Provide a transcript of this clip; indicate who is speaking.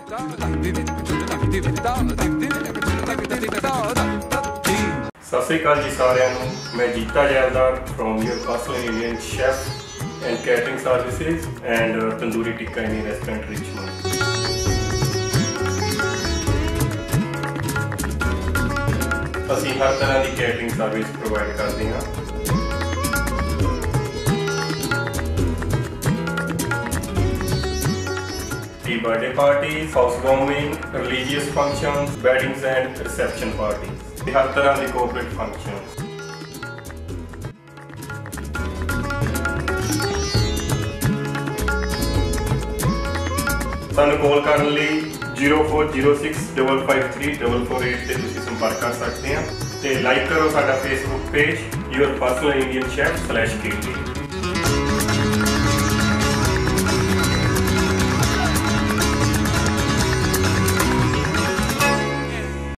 Speaker 1: सत श्री अकाल जी सारिਆਂ ਨੂੰ मैं Jeeta Jaildar from your personal Indian chef and catering services and Tandoori Tikka Inn restaurant Richmond. ਅਸੀਂ हर तरह की कैटरिंग सर्विस प्रोवाइड करते हैं। Birthday parties, house warming, religious functions, weddings and reception parties, हर तरह के कोऑपरेट फंक्शंस। सानू कॉल करने लिए 0406 553 448 ते तुसीं संपर्क कर सकते हैं। ते लाइक करो साडा Facebook page your personal Indian chef /KT।